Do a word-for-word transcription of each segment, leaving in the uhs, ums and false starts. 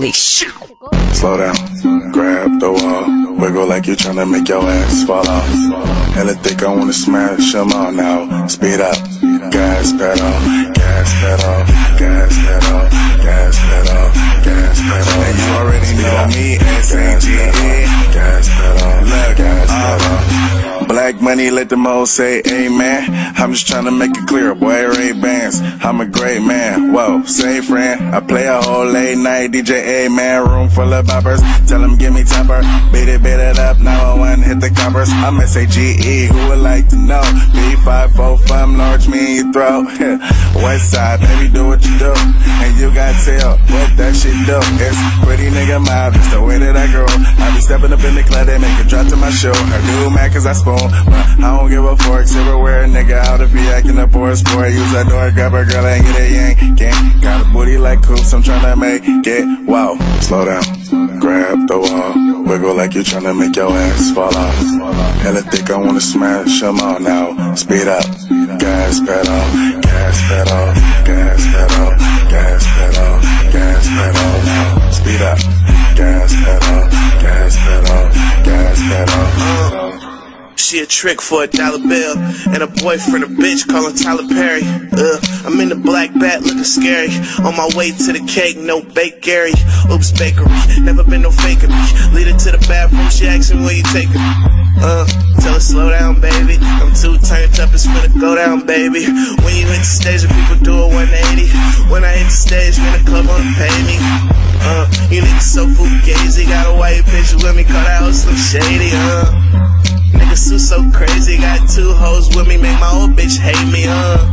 Holy shit. Slow down, grab the wall, wiggle like you're tryna make your ass fall off. Hella thick, I wanna smash them all now. Speed up, gas pedal, gas pedal, gas pedal, gas pedal, gas pedal. And you already know me, S A G E. Gas pedal, gas pedal. Black money, let them all say amen. I'm just tryna make it clear, boy, Ray Bans. I'm a great man, whoa, say friend. I play a whole late night D J, amen. Room full of boppers, tell them give me temper. Beat it, beat it up, now I want hit the coppers. I'm S A G E, who would like to know? B five four five, large me in your throat. West side, baby, do what you do. And you got tell what that shit do. It's pretty nigga mob, just the way that I grow. I be stepping up in the club, they make it drop to my show. Her do mad cause I spoon, but I don't give a fork. Silverware, nigga, out if he acting up for a sport. Use that door, grab a girl and get a yank. Can't got a booty like coops, I'm tryna make it. Wow, slow down, grab the wall, wiggle like you're tryna make your ass fall off. Hella thick, I wanna smash them all now. Speed up, gas pedal, gas pedal, gas pedal, gas pedal, gas pedal. Now speed up, gas pedal, gas pedal, gas pedal. She a trick for a dollar bill, and a boyfriend a bitch callin' Tyler Perry. Uh, I'm in the black bat looking scary. On my way to the cake, no bake Gary. Oops, bakery, never been no faking me. Lead her to the bathroom, she asking me where you taking me. Uh, tell her slow down, baby. I'm too turned up, it's finna go down, baby. When you hit the stage, the people do a one eighty. When I hit the stage, man, the club wanna pay me. Uh, you niggas so fugazi, got a white picture with me, call that hoe Slim Shady, uh. Niggas too so crazy, got two hoes with me, make my old bitch hate me,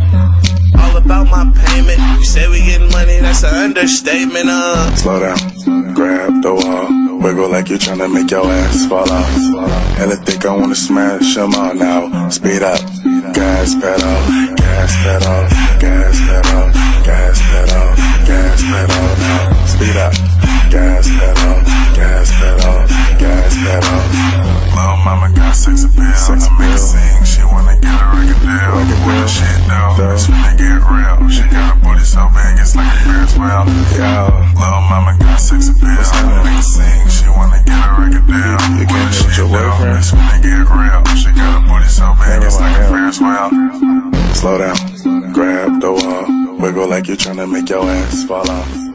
uh. All about my payment, you say we getting money, that's an understatement, uh. Slow down, grab the wall, wiggle like you're tryna make your ass fall off. Hella thick, I wanna smash them all now. Speed up, gas pedal, gas pedal, gas pedal, gas pedal, gas pedal. Now speed up, gas pedal, gas pedal, gas pedal. Little mama got sex appeal, sex appeal. Make her sing, she wanna get a record deal. What the shit do, it's finna get real. She got a booty so big, it's like a Ferris wheel. Yo, little mama got sex appeal, make her sing, she wanna get a record deal. What the shit do, it's finna get real. She got a booty so big, it's like a Ferris wheel. Slow down, grab the wall, wiggle like you're tryna make your ass fall off.